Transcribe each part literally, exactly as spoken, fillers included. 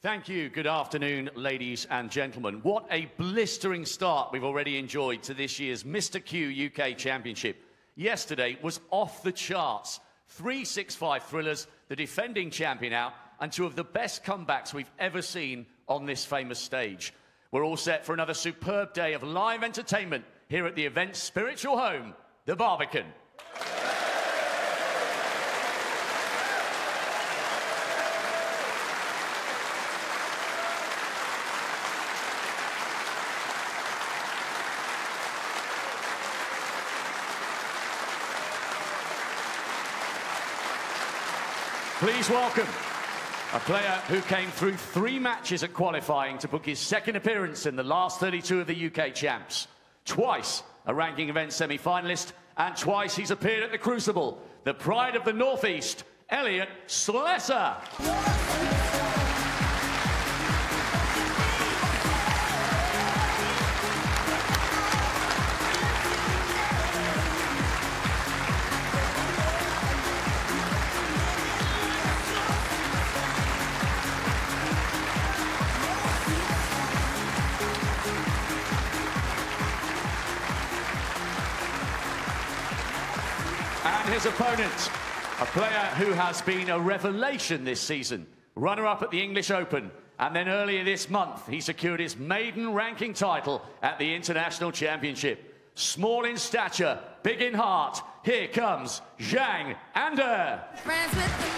Thank you. Good afternoon, ladies and gentlemen. What a blistering start we've already enjoyed to this year's Mister Q U K Championship. Yesterday was off the charts. Three six five thrillers, the defending champion out, and two of the best comebacks we've ever seen on this famous stage. We're all set for another superb day of live entertainment here at the event's spiritual home, the Barbican. Please welcome a player who came through three matches at qualifying to book his second appearance in the last thirty-two of the U K Champs. Twice a ranking event semi-finalist, and twice he's appeared at the Crucible. The pride of the Northeast, Elliot Slesser. And his opponent, a player who has been a revelation this season. Runner-up at the English Open, and then earlier this month, he secured his maiden ranking title at the International Championship. Small in stature, big in heart, here comes Zhang Anda. Friends with the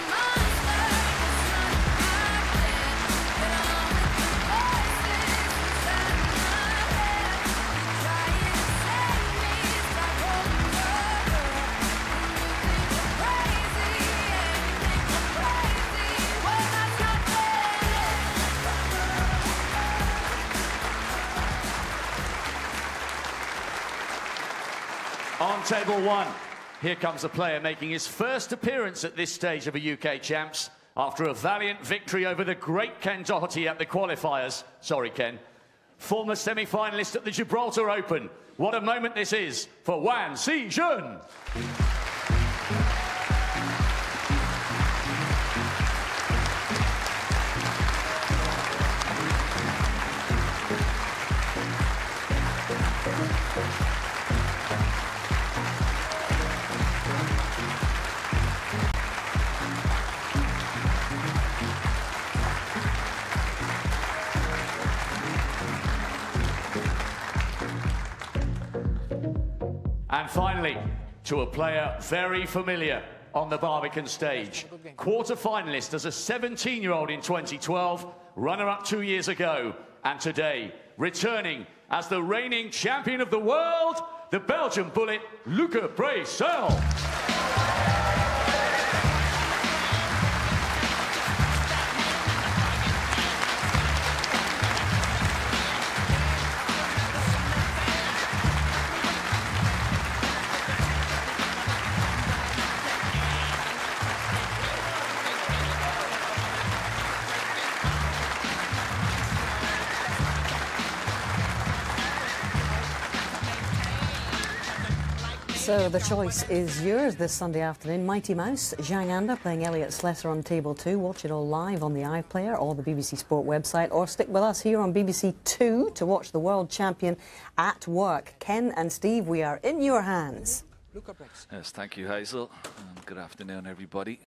On table one, here comes a player making his first appearance at this stage of a U K Champs after a valiant victory over the great Ken Doherty at the qualifiers. Sorry, Ken. Former semi-finalist at the Gibraltar Open. What a moment this is for Wan Xijun. And finally, to a player very familiar on the Barbican stage. Quarter-finalist as a seventeen-year-old in twenty twelve, runner-up two years ago, and today, returning as the reigning champion of the world, the Belgian bullet, Luca Brecel. So the choice is yours this Sunday afternoon. Mighty Mouse, Zhang Anda playing Elliot Slesser on table two. Watch it all live on the iPlayer or the B B C Sport website, or stick with us here on B B C Two to watch the world champion at work. Ken and Steve, we are in your hands. Yes, thank you, Hazel, and good afternoon, everybody.